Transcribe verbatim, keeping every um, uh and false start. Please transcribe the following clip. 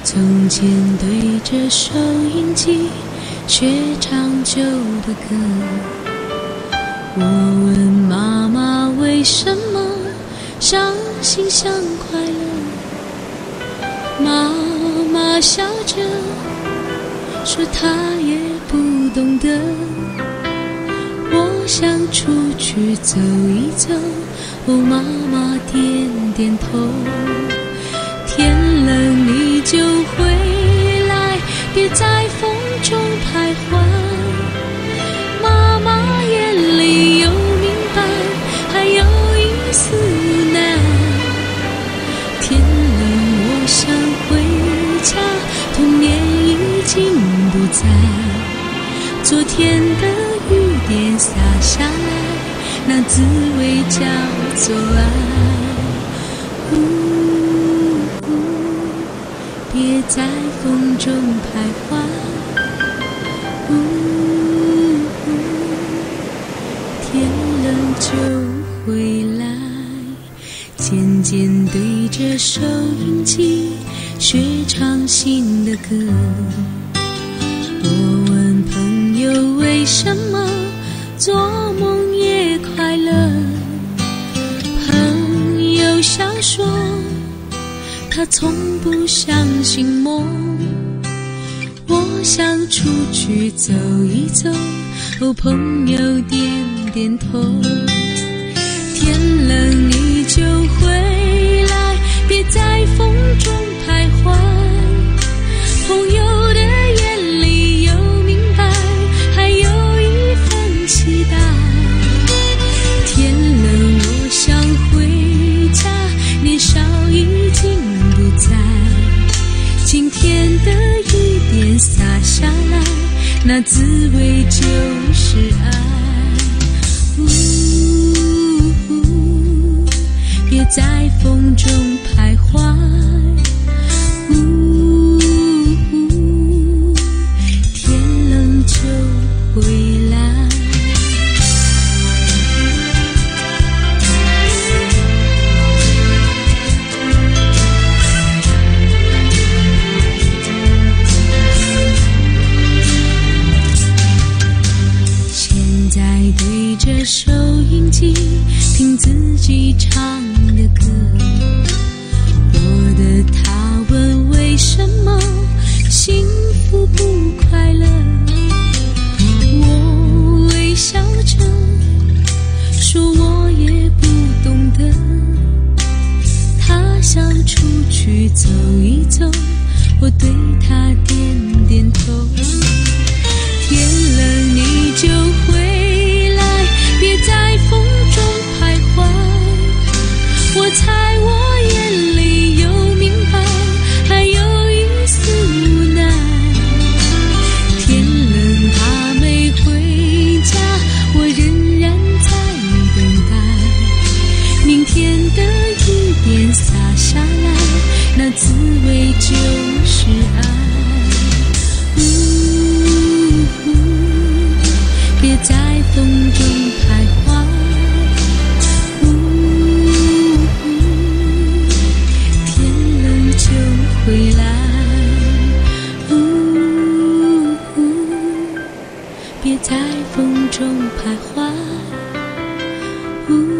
从前对着收音机学唱旧的歌，我问妈妈为什么伤心像快乐，妈妈笑着说她也不懂得。我想出去走一走，哦，妈妈点点头。天冷你就回来，别在风中徘徊。妈妈眼里有明白，还有一丝难。天冷我想回家，童年已经不在。昨天的雨点洒下来，那滋味叫做爱。别在风中徘徊，呜呜，天冷就回来。渐渐对着收音机学唱新的歌，我问朋友为什么做梦也快乐，朋友笑说他从不相信梦。我想出去走一走，哦，朋友点点头。天冷你就回来，别在风中徘徊。朋友的眼里有明白，还有一份期待。天冷我想回家，年少已经不在。今天的雨点洒下来，那滋味就是爱。呜呜，别在风中徘徊。呜呜，天冷就回来。对着收音机听自己唱的歌，我的他问为什么幸福不快乐，我微笑着说我也不懂得。他想出去走一走，我对他点点头。天冷你就回来，别在风中徘徊。我猜我眼里有明白，还有一丝无奈。天冷他没回家，我仍然在等待。明天的雨点洒下来，那滋味就是爱。别在风中徘徊，呜呜，天冷就回来。呜呜，别在风中徘徊，呜。